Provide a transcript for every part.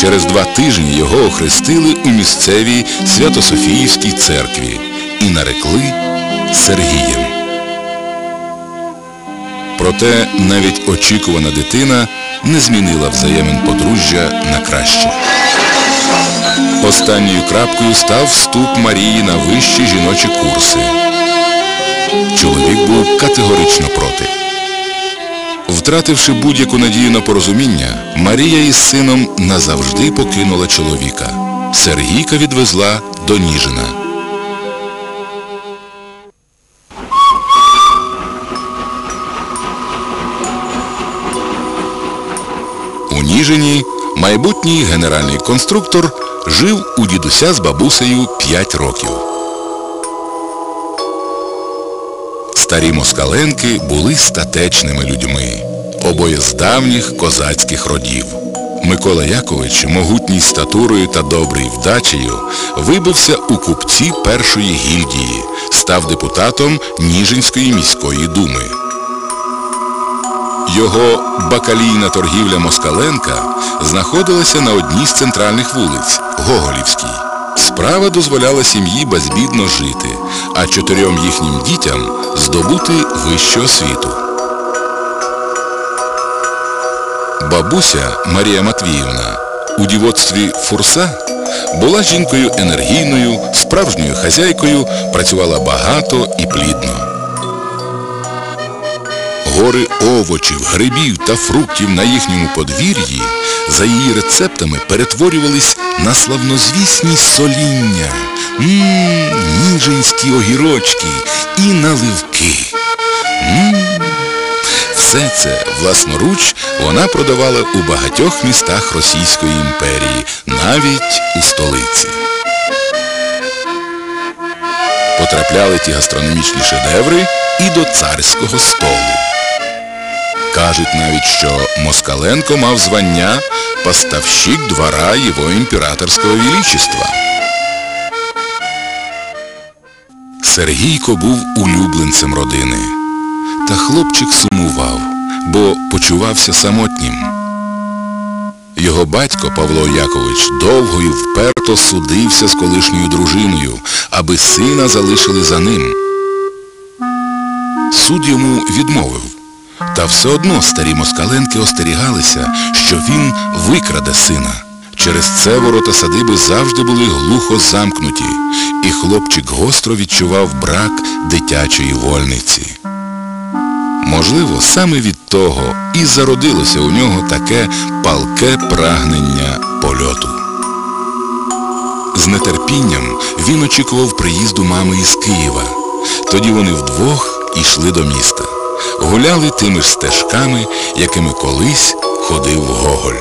Через 2 тижні його охрестили у місцевій Свято-Софіївській церкві і нарекли Сергієм. Проте навіть очікувана дитина не змінила взаємин подружжя на краще. Останньою крапкою став вступ Марії на вищі жіночі курси. Чоловік був категорично проти. Втративши будь-яку надію на порозуміння, Марія із сином назавжди покинула чоловіка. Сергійка відвезла до Ніжина. У Ніжині майбутній генеральний конструктор жив у дідуся з бабусею 5 років. Старі Москаленки були статечними людьми, обоє з давніх козацьких родів. Микола Якович, могутній статурою та добрий вдачею, вибився у купці першої гільдії, став депутатом Ніжинської міської думи. Його бакалійна торгівля Москаленка знаходилася на одній з центральних вулиць – Гоголівській. Справа дозволяла сім'ї безбідно жити, а 4 їхнім дітям здобути вищу освіту. Бабуся Марія Матвіївна у дівоцтві Фурса була жінкою енергійною, справжньою хазяйкою, працювала багато і плідно. Гори овочів, грибів та фруктів на їхньому подвір'ї за її рецептами перетворювались на славнозвісні соління, ніжинські огірочки і наливки. Все це власноруч вона продавала у багатьох містах Російської імперії, навіть у столиці. Потрапляли ті гастрономічні шедеври і до царського столу. Кажуть навіть, що Москаленко мав звання «поставщик двора Його імператорського величества». Сергійко був улюбленцем родини. Та хлопчик сумував, бо почувався самотнім. Його батько Павло Якович довго і вперто судився з колишньою дружиною, аби сина залишили за ним. Суд йому відмовив. Та все одно старі Москаленки остерігалися, що він викраде сина. Через це ворота садиби завжди були глухо замкнуті, і хлопчик гостро відчував брак дитячої вольниці. Можливо, саме від того і зародилося у нього таке палке прагнення польоту. З нетерпінням він очікував приїзду мами із Києва. Тоді вони вдвох йшли до міста. Гуляли тими ж стежками, якими колись ходив Гоголь.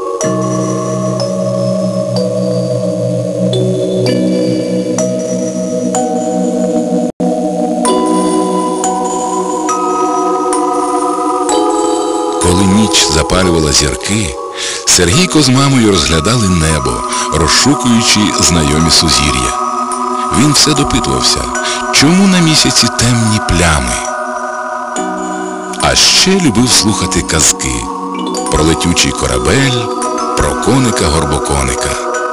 Коли ніч запалювала зірки, Сергійко з мамою розглядали небо, розшукуючи знайомі сузір'я. Він все допитувався, чому на місяці темні плями. А ще любив слухати казки про летючий корабель, про коника-горбоконика.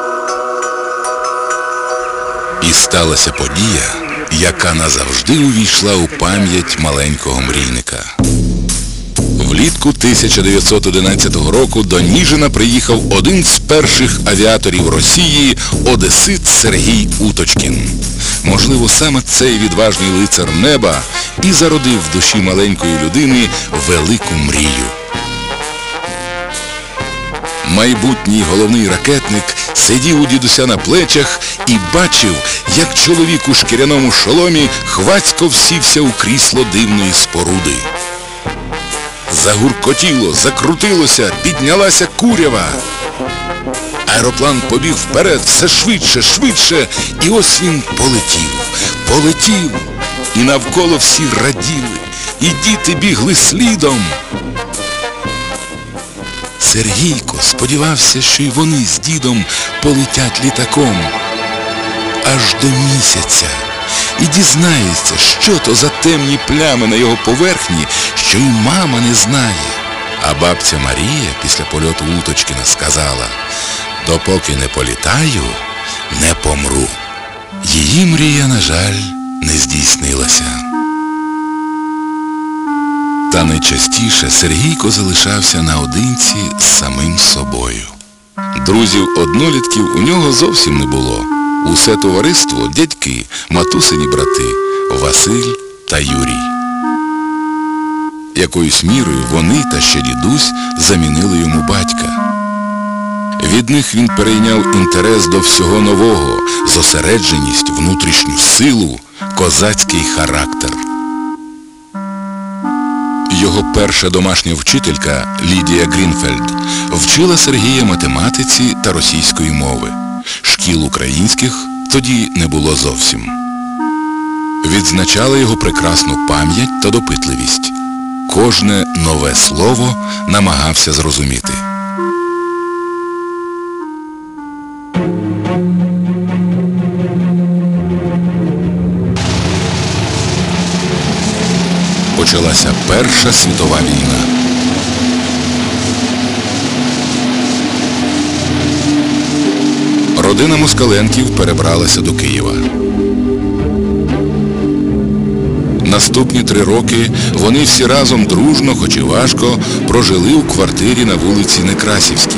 І сталася подія, яка назавжди увійшла у пам'ять маленького мрійника. Влітку 1911 року до Ніжина приїхав один з перших авіаторів Росії – одесит Сергій Уточкін. Можливо, саме цей відважний лицар неба і зародив в душі маленької людини велику мрію. Майбутній головний ракетник сидів у дідуся на плечах і бачив, як чоловік у шкіряному шоломі хвацько всівся у крісло дивної споруди. Загуркотіло, закрутилося, піднялася курява. Аероплан побіг вперед все швидше, швидше, і ось він полетів. І навколо всі раділи, і діти бігли слідом. Сергійко сподівався, що й вони з дідом полетять літаком аж до місяця і дізнається, що то за темні плями на його поверхні, що й мама не знає. А бабця Марія після польоту Уточкіна сказала: Допоки не політаю, не помру. Її мрія, на жаль, не здійснилася. Та найчастіше Сергійко залишався наодинці з самим собою. Друзів-однолітків у нього зовсім не було. Усе товариство – дядьки, матусині брати – Василь та Юрій. Якоюсь мірою вони та ще дідусь замінили йому батька. Від них він перейняв інтерес до всього нового, зосередженість, внутрішню силу, козацький характер. Його перша домашня вчителька Лідія Грінфельд вчила Сергія математиці та російської мови. Шкіл українських тоді не було зовсім. Відзначала його прекрасну пам'ять та допитливість. Кожне нове слово намагався зрозуміти. Почалася Перша світова війна. Родина Москаленків перебралася до Києва. Наступні 3 роки вони всі разом дружно, хоч і важко, прожили у квартирі на вулиці Некрасівській.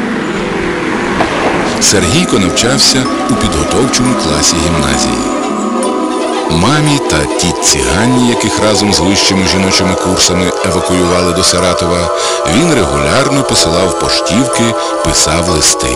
Сергійко навчався у підготовчому класі гімназії. Мамі та тітці Ганні, яких разом з вищими жіночими курсами евакуювали до Саратова, він регулярно посилав поштівки, писав листи.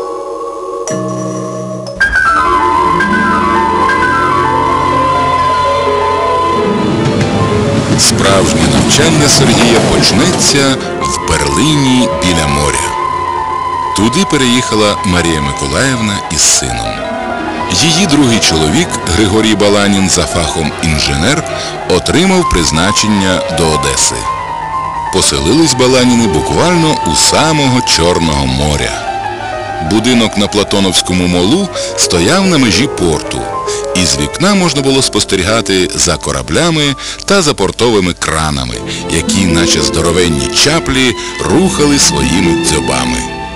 Справжнє навчання Сергія почнеться в Берлині біля моря. Туди переїхала Марія Миколаївна із сином. Її другий чоловік, Григорій Баланін, за фахом інженер, отримав призначення до Одеси. Поселились Баланіни буквально у самого Чорного моря. Будинок на Платоновському молу стояв на межі порту, і з вікна можна було спостерігати за кораблями та за портовими кранами, які, наче здоровенні чаплі, рухали своїми дзьобами.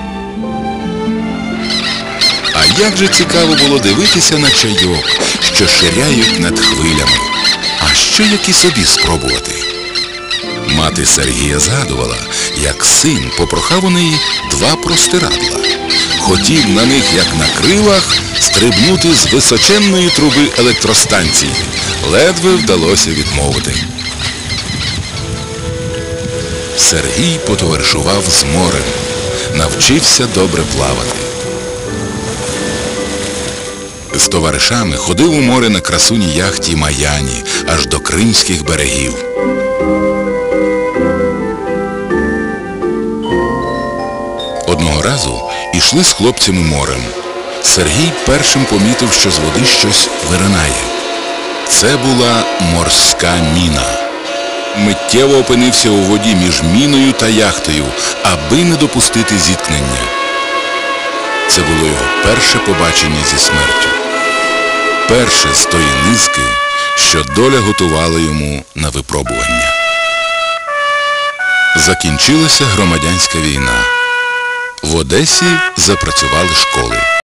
А як же цікаво було дивитися на чайок, що ширяють над хвилями. А що як і собі спробувати? Мати Сергія згадувала, як син попрохав у неї 2 простирадла. Хотів на них, як на крилах, стрибнути з височенної труби електростанції. Ледве вдалося відмовити. Сергій потоваришував з морем, навчився добре плавати. З товаришами ходив у море на красуній яхті Маяні, аж до кримських берегів. Одного разу ішли з хлопцями морем. Сергій першим помітив, що з води щось виринає. Це була морська міна. Миттєво опинився у воді між міною та яхтою, аби не допустити зіткнення. Це було його перше побачення зі смертю. Перше з тої низки, що доля готувала йому на випробування. Закінчилася громадянська війна. В Одесі запрацювали школи.